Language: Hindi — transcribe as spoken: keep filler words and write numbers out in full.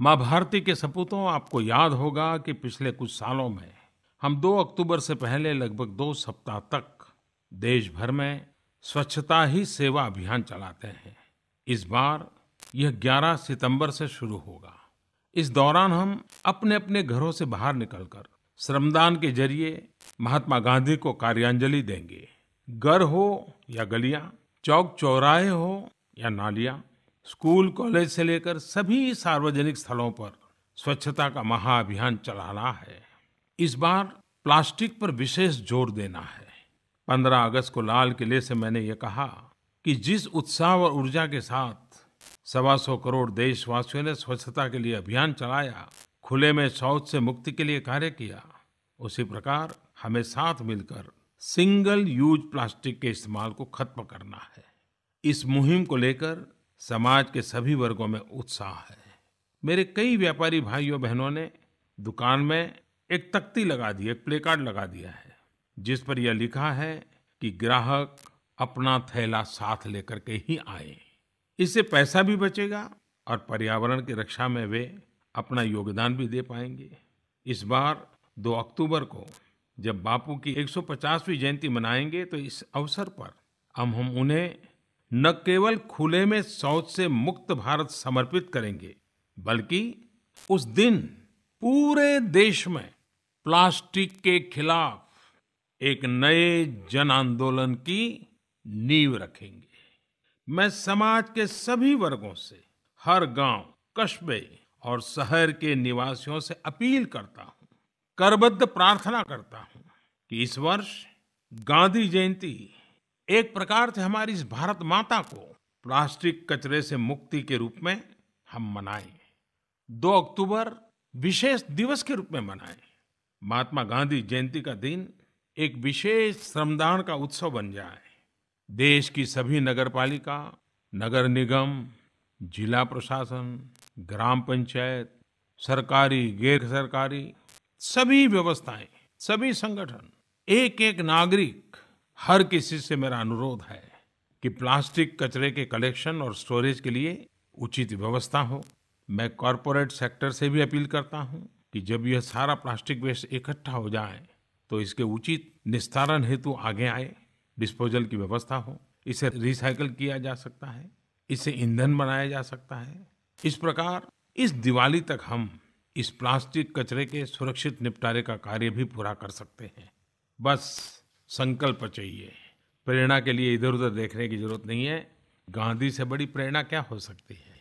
माँ भारती के सपूतों, आपको याद होगा कि पिछले कुछ सालों में हम दो अक्टूबर से पहले लगभग दो सप्ताह तक देश भर में स्वच्छता ही सेवा अभियान चलाते हैं। इस बार यह ग्यारह सितंबर से शुरू होगा। इस दौरान हम अपने अपने घरों से बाहर निकलकर श्रमदान के जरिए महात्मा गांधी को कार्यांजलि देंगे। घर हो या गलियां, चौक चौराहे हो या नालियां, स्कूल कॉलेज से लेकर सभी सार्वजनिक स्थलों पर स्वच्छता का महाअभियान चलाना है। इस बार प्लास्टिक पर विशेष जोर देना है। पंद्रह अगस्त को लाल किले से मैंने ये कहा कि जिस उत्साह और ऊर्जा के साथ सवा सौ करोड़ देशवासियों ने स्वच्छता के लिए अभियान चलाया, खुले में शौच से मुक्ति के लिए कार्य किया, उसी प्रकार हमें साथ मिलकर सिंगल यूज प्लास्टिक के इस्तेमाल को खत्म करना है। इस मुहिम को लेकर समाज के सभी वर्गों में उत्साह है। मेरे कई व्यापारी भाइयों बहनों ने दुकान में एक तख्ती लगा दी, एक प्लेकार्ड लगा दिया है, जिस पर यह लिखा है कि ग्राहक अपना थैला साथ लेकर के ही आए। इससे पैसा भी बचेगा और पर्यावरण की रक्षा में वे अपना योगदान भी दे पाएंगे। इस बार दो अक्टूबर को जब बापू की एक सौ पचासवीं जयंती मनाएंगे, तो इस अवसर पर हम हम उन्हें न केवल खुले में शौच से मुक्त भारत समर्पित करेंगे, बल्कि उस दिन पूरे देश में प्लास्टिक के खिलाफ एक नए जन आंदोलन की नींव रखेंगे। मैं समाज के सभी वर्गों से, हर गांव, कस्बे और शहर के निवासियों से अपील करता हूं, करबद्ध प्रार्थना करता हूं कि इस वर्ष गांधी जयंती एक प्रकार से हमारी इस भारत माता को प्लास्टिक कचरे से मुक्ति के रूप में हम मनाएं। दो अक्टूबर विशेष दिवस के रूप में मनाएं। महात्मा गांधी जयंती का दिन एक विशेष श्रमदान का उत्सव बन जाए। देश की सभी नगरपालिका, नगर निगम, जिला प्रशासन, ग्राम पंचायत, सरकारी, गैर सरकारी सभी व्यवस्थाएं, सभी संगठन, एक एक नागरिक, हर किसी से मेरा अनुरोध है कि प्लास्टिक कचरे के कलेक्शन और स्टोरेज के लिए उचित व्यवस्था हो। मैं कॉरपोरेट सेक्टर से भी अपील करता हूं कि जब यह सारा प्लास्टिक वेस्ट इकट्ठा हो जाए तो इसके उचित निस्तारण हेतु आगे आए, डिस्पोजल की व्यवस्था हो। इसे रिसाइकल किया जा सकता है, इसे ईंधन बनाया जा सकता है। इस प्रकार इस दिवाली तक हम इस प्लास्टिक कचरे के सुरक्षित निपटारे का कार्य भी पूरा कर सकते हैं। बस संकल्प चाहिए। प्रेरणा के लिए इधर उधर देखने की जरूरत नहीं है। गांधी से बड़ी प्रेरणा क्या हो सकती है।